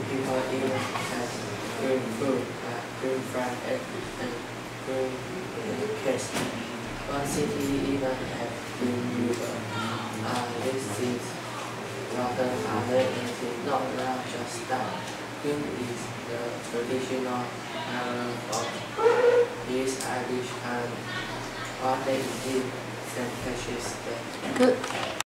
people even have green fruit, green fried egg, and green cakes. One city even have green river. These things rather are anything, not just that. Green is the traditional of East Irish and what they eat St. Patrick's Day. Good.